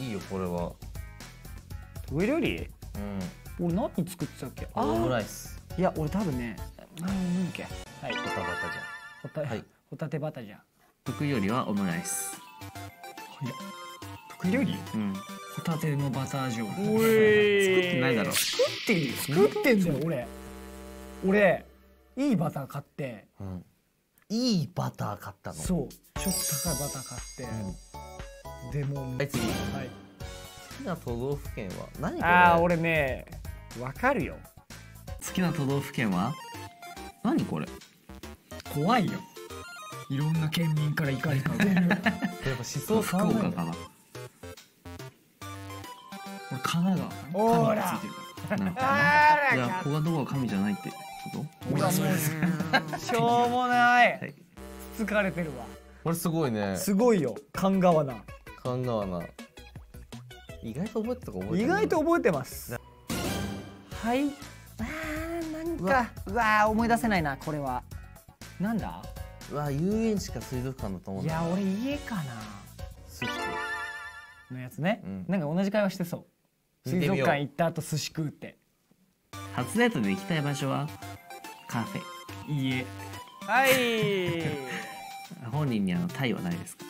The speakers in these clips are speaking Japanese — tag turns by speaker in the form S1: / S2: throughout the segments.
S1: いよこれは。
S2: 得意料理？
S1: うん。
S2: 俺何作ってたっけ？
S1: オムライス。
S2: いや俺多分ね、なんだっけ？はい。
S1: バタバタじ
S2: ホタテバタじゃん。
S3: 得意料理はオムライス。
S2: 得意料理？
S3: うん。
S2: ホタテのバター醤油。
S3: 作ってないだろ。
S2: 作ってんだよ俺いいバター買って、
S1: ゃん。うん。いいバター買ったの。
S2: そうちょっと高いバター買って、でも
S1: はい次。
S2: はい。
S1: 好きな都道府県は何これ？
S2: ああ俺ねわかるよ。
S3: 好きな都道府県は？何これ？
S2: 怖いよ。いろんな県民から怒りが全部。
S1: やっぱ思想
S3: 福岡かな。
S2: 俺神奈川。
S3: 神
S2: ほら。
S3: がついてるから。なんか
S2: あ
S3: じゃあここがどこが神じゃないってこと？
S2: うわもうしょうもない
S3: はい。
S2: 疲れてるわ。
S1: これすごいね。
S2: すごいよ神川な。
S1: 神川な。意外と覚えてたか覚えてない。
S2: 意外と覚えてます。はい。なんかうわ思い出せないなこれは。なんだ？
S1: うわ遊園地か水族館だと思うんだ。
S2: いや俺家かな
S1: 寿司。
S2: のやつね。
S1: うん
S2: なんか同じ会話してそう。水族館行った後寿司食うって。
S3: 初デートで行きたい場所はカフェ。
S2: 家。はい。
S3: 本人にタイはないですか？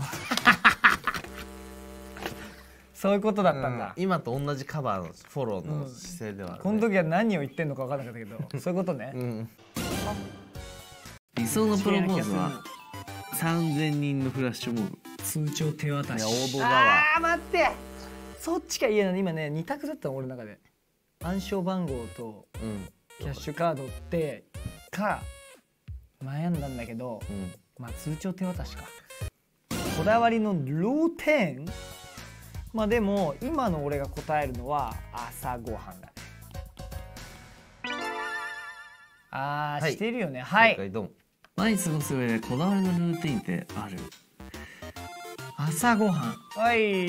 S2: そういうことだったんだ。
S1: 今と同じカバーのフォローの姿勢ではあるね。
S2: この時は何を言ってんのか分からなかったけど、そういうことね。
S1: うん。
S3: 理想のプロポーズは3000人のフラッシュモブ。
S2: 通帳手渡し。
S1: いや王道だわ。
S2: 待って。そっちか。いや今ね2択だったの俺の中で。暗証番号と
S1: うん
S2: キャッシュカードってか悩んだんだけど、
S1: うん。
S2: まあ通帳手渡しか。こだわりのルーティン。まあでも今の俺が答えるのは朝ごはんだね。
S1: はい
S2: してるよね。はい。
S1: 正解ドン。
S3: 毎日過ごす上でこだわりのルーティンってある？
S2: 朝ごはん。はい。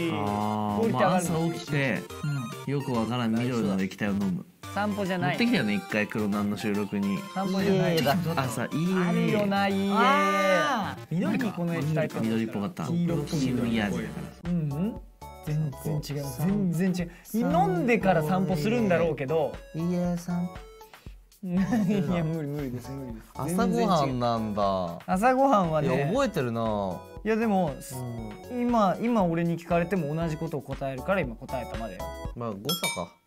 S3: ああ、
S2: クオリティ上がる
S3: 朝起きてよくわからん緑の液体を飲む。
S2: 散歩じゃ
S3: 持
S2: ない。
S3: ってきたよね一回黒南の収録に。
S2: 散歩じゃない。
S3: 朝いい
S2: あるよな、いいえ。緑かこの液体って。
S3: 緑っぽかった。
S2: 黄色っぽい
S3: 黄色い味だから。
S2: うん全然違う。全然違う。飲んでから散歩するんだろうけど。
S1: いいえさん。
S2: いや無理です無理です。
S1: 朝ごはんなんだ。
S2: 朝ごはんはい
S1: や
S2: ね。
S1: 覚えてるな。
S2: いやでも今俺に聞かれても同じことを答えるから今答えたまでよ。
S1: まあ誤差か。